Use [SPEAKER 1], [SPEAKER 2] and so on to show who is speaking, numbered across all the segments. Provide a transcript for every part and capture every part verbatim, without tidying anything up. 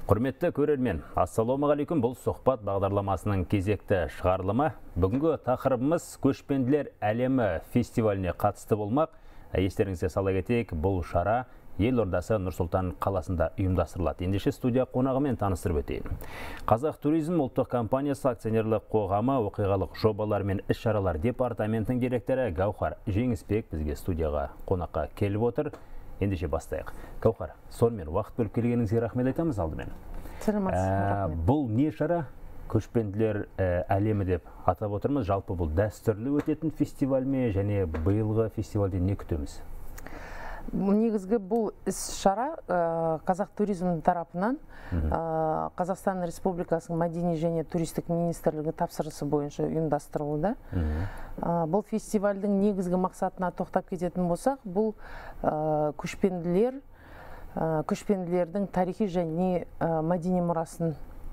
[SPEAKER 1] Құрметті көрермен, ассалаумағалейкум, бұл сұхбат бағдарламасының кезекті шығарылымы. Бүгінгі тақырыбымыз көшпенділер әлемі фестиваліне қатысты болмақ. Естеріңізге сала кетейік, бұл шара Елордасы Нұр-Сұлтан қаласында ұйымдастырылады. Ендеше студия қонағымен таныстырып өтейін. Қазақ туризм ұлттық компаниясы акционерлік қоғамы оқиғалық жобалар мен іс-шаралар департаментінің директоры Гаухар Жеңісбек бізге студияға қонаққа келіп отыр. Ендеше бастайық. Гаухар, сонымен уақыт бөліп келгеніңізге рахмет айтамыз алдымен.
[SPEAKER 2] Ә,
[SPEAKER 1] бұл не шара? Көшпенділер ә, әлемі деп атап отырмыз. Жалпы бұл дәстүрлі өтетін фестиваль ме, және биылғы фестивальде не күтеміз?
[SPEAKER 2] Негізгі бұл іс-шара Қазақ туризм тарапынан Қазақстан Республикасының мәдени және туристік министрлігі тапсырысы бойынша ұйымдастырылды. Бұл фестивальдің негізгі мақсатына тоқтап кететін болсақ, бұл көшпенділер, көшпенділердің тарихи және мәдени мұрасын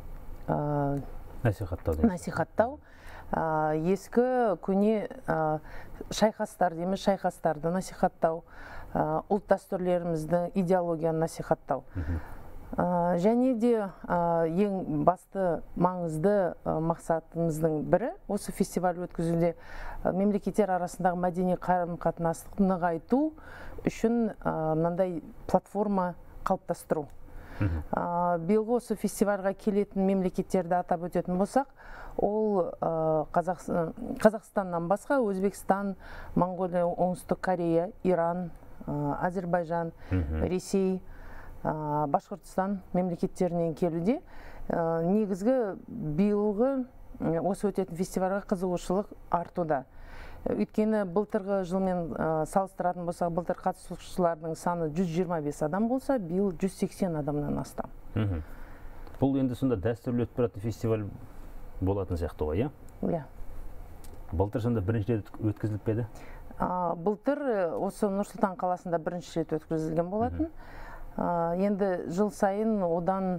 [SPEAKER 2] насихаттау. Ескі көне шайқастар дейміз, шайқастарды насихаттау, ұлт дәстүрлеріміздің идеологияны насихаттау. Және де ең басты маңызды мақсатымыздың бірі осы фестиваль өткізуде мемлекеттер арасындағы мәдени қарым-қатынасты нығайту үшін мынандай платформа қалыптастыру. Биылғы осы фестивальға келетін мемлекеттерді атап өтетін болсақ, ол Қазақстаннан басқа Өзбекстан, Моңғолия, Оңтүстік Корея, Иран, Әзербайжан, Ресей, Башқұртстан мемлекеттерінен келуде. Негізгі биылғы осы өтетін фестивальға қызығушылық артуда. Өйткені былтырғы жылмен салыстыратын болса, былтыр қатысушылардың саны жүз жиырма бес адам болса, биыл жүз сексен адамнан астам.
[SPEAKER 1] Бұл енді сонда дәстүрлі өтіп тұратын фестиваль болатын сияқты ғой,
[SPEAKER 2] иә?
[SPEAKER 1] Былтыр сонда бірінші рет өткізіліп пе еді?
[SPEAKER 2] Былтыр осы Нұр-Сұлтан қаласында бірінші рет өткізілген болатын. Енді жыл сайын одан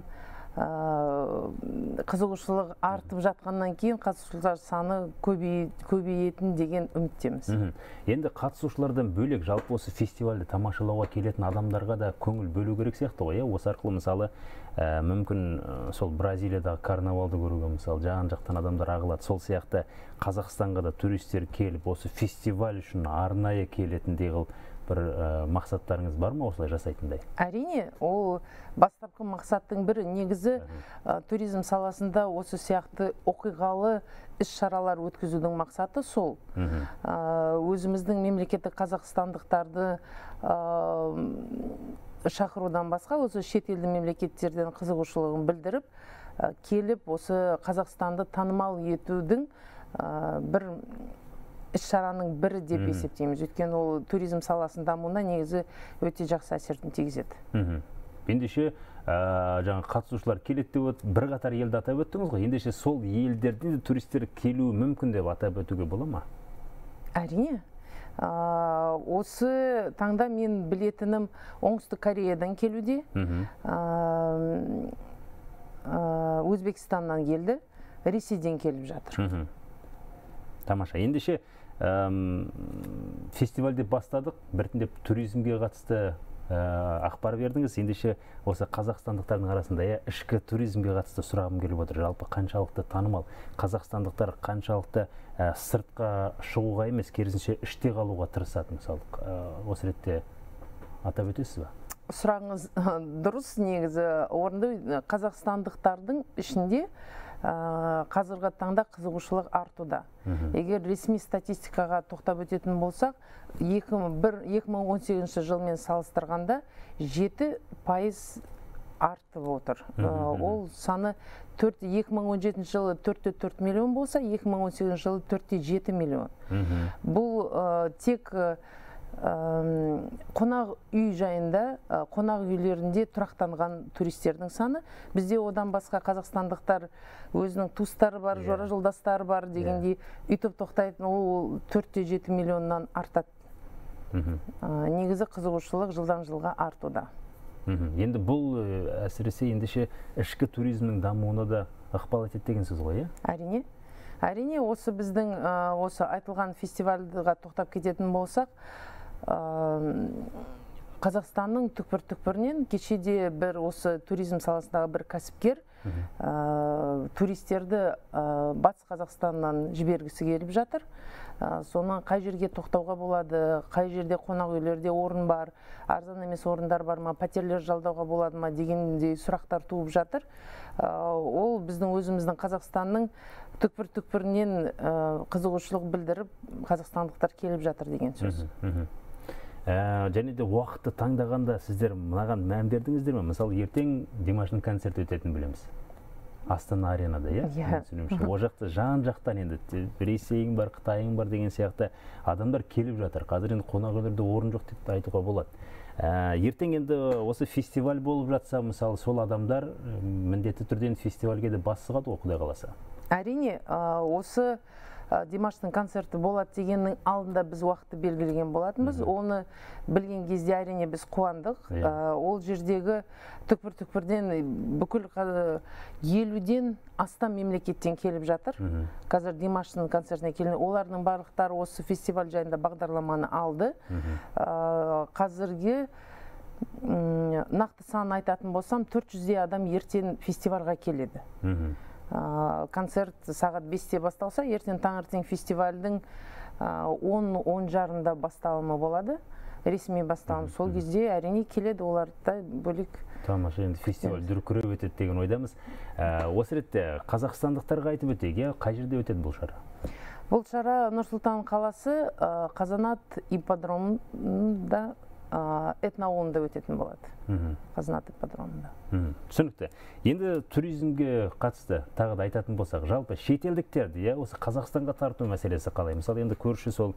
[SPEAKER 2] қызығушылық артып жатқаннан кейін қатысушылар саны көбейетін деген үміттеміз.
[SPEAKER 1] Енді қатысушылардан бөлек жалпы осы фестивальді тамашалауға келетін адамдарға да көңіл бөлу керек сияқты ғой. Осы арқылы мысалы мүмкін сол Бразилиядағы карнавалды көруге мысалы жан-жақтан адамдар ағылады. Сол сияқты Қазақстанға да туристер келіп осы фестиваль үшін арнайы келетіндей қылып бір мақсаттарыңыз бар ма осылай жасайтындай?
[SPEAKER 2] Әрине, ол бастапқы мақсаттың бірі. Негізі туризм саласында осы сияқты оқиғалы іс-шаралар өткізудің мақсаты сол. Өзіміздің мемлекеттік қазақстандықтарды шақырудан басқа, осы шет елді мемлекеттерден қызығушылығын білдіріп, келіп осы Қазақстанды танымал етудің бір іс-шараның бірі деп есептейміз. Өйткені ол туризм саласының дамуына негізі өте жақсы әсерін тигізеді.
[SPEAKER 1] Ендеше жаңа қатысушылар келеді деп бір қатар елді атап өттіңіз ғой. Ендеше сол елдерден де туристер келуі мүмкін деп атап өтуге бола ма?
[SPEAKER 2] Әрине. Осы таңда мен білетінім Оңтүстік Кореядан келуде, Өзбекстаннан келді, Ресейден келіп жатыр.
[SPEAKER 1] Тамаша. Ендеше фестивальде бастадық, біртіндеп туризмге қатысты ақпар бердіңіз. Ендеше осы қазақстандықтардың арасында ішкі туризмге қатысты сұрағым келіп отыр. Жалпы қаншалықты танымал, қазақстандықтар қаншалықты сыртқа шығуға емес, керісінше іште қалуға тырысады, мысалы. Осы ретте атап өтесіз ба?
[SPEAKER 2] Сұрағыңыз дұрыс, негізі орынды. Қазақстандықтардың ішінде қазіргі таңда қызығушылық артуда. Егер ресми статистикаға тоқтап өтетін болсақ, екі мың он сегізінші жылмен салыстырғанда жеті пайыз артып отыр. Ол саны екі мың он жетінші жылы төрт те төрт миллион болса, екі мың он сегізінші жылы төрт те жеті миллион. Бұл тек қонақ үй жайында, қонақ үйлерінде тұрақтанған туристердің саны. Бізде одан басқа қазақстандықтар өзінің туыстары бар, жора жолдастары бар дегендей үйтіп тоқтайтын, ол төрт те жеті миллионнан артады. Негізі қызығушылық жылдан жылға артуда.
[SPEAKER 1] Енді бұл әсіресе ендеше ішкі туризмнің дамуына да ықпал етеді дегенсіз ғой, иә?
[SPEAKER 2] Әрине. Әрине, осы біздің осы айтылған фестивальға тоқтап кететін болсақ, Қазақстанның түкпір-түкпірінен кешеде бір осы туризм саласындағы бір кәсіпкер туристерді Батыс Қазақстаннан жібергісі келіп жатыр. Соны қай жерге тоқтауға болады, қай жерде қонақ үйлерде орын бар, арзан емес орындар бар ма, пәтерлер жалдауға болады ма дегендей сұрақтар туып жатыр. Ол біздің өзіміздің Қазақстанның түкпір-түкпірінен қызығушылық білдіріп, қазақстандықтар келіп жатыр деген сөз.
[SPEAKER 1] Және де уақытты таңдағанда сіздер мынаған мән бердіңіздер ме? Мысалы, ертең Димаштың концерті өтетінін білеміз. Астана аренада, иә? О жақта жан-жақтан енді Ресейің бар, Қытайың бар деген сияқты адамдар келіп жатыр. Қазір енді қонақ үйлерде орын жоқ деп айтуға болады. Ертең енді осы фестиваль болып жатса, мысалы, сол адамдар міндетті түрден фестивальге де бас сұғады ғой, Құдай қаласа.
[SPEAKER 2] Әрине, осы Димаштың концерті болады дегеннің алдында біз уақытты белгілеген болатынбыз. Оны білген кезде әрине біз қуандық. Ол жердегі түкпір-түкпірден бүкіл елуден астам мемлекеттен келіп жатыр. Қазір Димаштың концертіне келген. Олардың барлықтары осы фестиваль жайында бағдарламаны алды. Қазірге нақты санын айтатын болсам, төрт жүздей адам ертең фестивальға келеді. Концерт сағат бесте басталса, ертең таңертең фестивальдің он жарымда басталымы болады, ресми басталым. Сол кезде әрине келеді, оларда бөлек.
[SPEAKER 1] Тамаша, енді фестиваль дүркіреп өтеді деген ойдамыз. Осы ретте қазақстандықтарға айтып өтейік, қай жерде өтеді бұл шара?
[SPEAKER 2] Бұл шара Нұр-Сұлтан қаласы Қазанат ипподромында, этноауылында өтетін болады. Қазанат ипподромында.
[SPEAKER 1] Түсінікті. Енді туризмге қатысты тағы да айтатын болсақ, жалпы шетелдіктерді, осы Қазақстанға тарту мәселесі қалай? Мысалы, енді көрші сол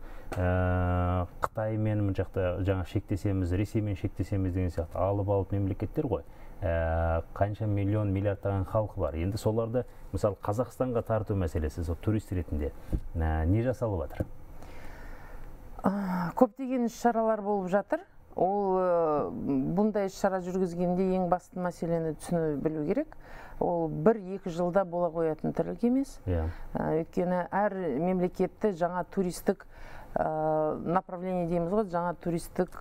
[SPEAKER 1] Қытаймен жаңа шектесеміз, Ресеймен шектесеміз деген сияқты алып алып мемлекеттер ғой. Қанша миллион, миллиардтаған халқы бар. Енді соларды, мысалы, Қазақстанға тарту мәселесі, сол турист ретінде не жасалып жатыр?
[SPEAKER 2] Көптеген іс-шаралар болып жатыр. Ол бұндай іс-шара жүргізгенде ең басты мәселені түсіну білу керек. Ол бір-екі жылда бола қоятын тірлік емес. Өйткені әр мемлекетті жаңа туристік направление дейміз ғой, жаңа туристік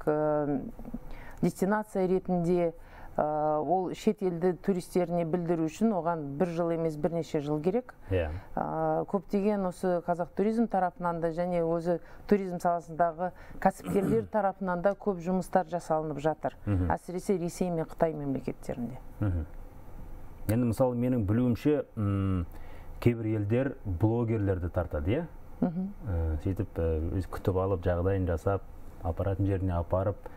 [SPEAKER 2] дестинация ретінде ол шет елді туристеріне білдіру үшін оған бір жыл емес бірнеше жыл керек. Көптеген осы қазақ туризм тарапынан да және өзі туризм саласындағы кәсіпкерлер тарапынан да көп жұмыстар жасалынып жатыр. Әсіресе Ресей мен Қытай мемлекеттерінде.
[SPEAKER 1] Енді мысалы менің білуімше кейбір елдер блогерлерді тартады, е? Сөйтіп күтіп алып, жағдайын жасап, апаратын жеріне апарып,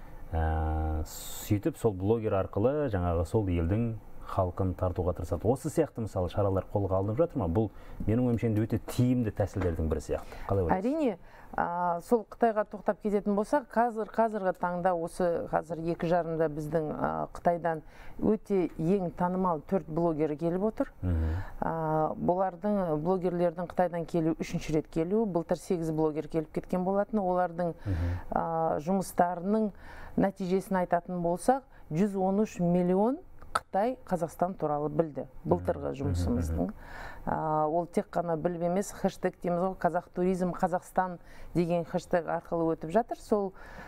[SPEAKER 1] сөйтіп сол блогер арқылы жаңағы сол елдің халқын тартуға тырысады. Осы сияқты мысалы шаралар қолға алынып жатыр ма? Бұл менің ойымша өте тиімді тәсілдердің бірі сияқты. Қалай ойлайсыз?
[SPEAKER 2] Әрине, сол Қытайға тоқтап кететін болсақ, қазір қазіргі таңда осы қазір екі жарымда біздің Қытайдан өте ең танымал төрт блогері келіп отыр. Бұлардың блогерлердің Қытайдан келу үшінші рет келу, былтыр сегіз блогер келіп кеткен болатын. Олардың жұмыстарының нәтижесін айтатын болсақ, жүз он үш миллион Қытай Қазақстан туралы білді былтырғы жұмысымыздың. Ол тек қана біліп емес, хэштег дейміз ғой, қазақ туризм Қазақстан деген хэштег арқылы өтіп жатыр. Сол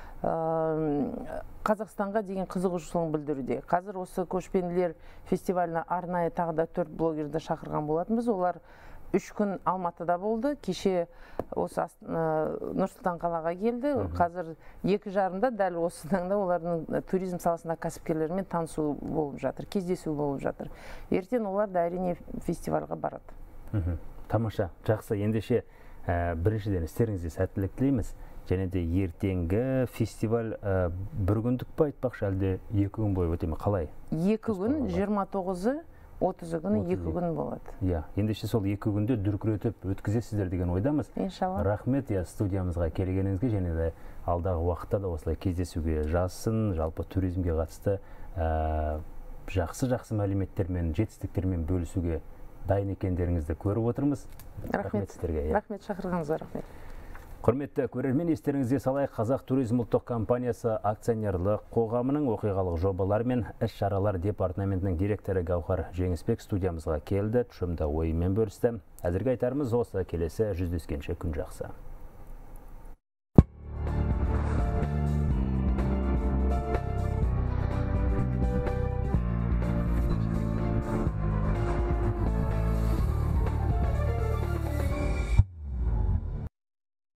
[SPEAKER 2] Қазақстанға деген қызығушылығын білдіруде. Қазір осы көшпенділер фестиваліне арнайы тағы да төрт блогерді шақырған болатынбыз. Олар үш күн Алматыда болды. Кеше осы Нұр-Сұлтан қалаға келді. Қазір екі жарымда дәл осы таңда олардың туризм саласында кәсіпкерлермен танысу болып жатыр, кездесу болып жатыр. Ертең олар да әрине фестивальға барады.
[SPEAKER 1] Тамаша, жақсы. Ендеше біріншіден істеріңізге сәттілік тілейміз. Және де ертеңгі фестиваль бір күндік па айтпақшы, әлде екі күн бойы өте ме? Қалай?
[SPEAKER 2] Екі күн, жиырма тоғызы отызы күні екі күн болады.
[SPEAKER 1] Иә, ендеше сол екі күнде дүркіретіп өткізесіздер деген ойдамыз.
[SPEAKER 2] Иншалла.
[SPEAKER 1] Рахмет, я студиямызға келгеніңізге, және де алдағы уақытта да осылай кездесуге жазсын, жалпы туризмге қатысты жақсы-жақсы мәліметтермен, жетістіктермен бөлісуге дайын екендеріңізді көріп отырмыз.
[SPEAKER 2] Рахмет сіздерге. Рахмет, шақырғаныңызға рахмет.
[SPEAKER 1] Құрметті көрермен, естеріңізге салайық, Қазақ туризм ұлттық компаниясы акционерлік қоғамының оқиғалық жобалар мен іс-шаралар департаментінің директоры Гаухар Жеңісбек студиямызға келді, тұшымды ойымен бөлісті. Әзірге айтарымыз осы, келесі жүздескенше күн жақсы.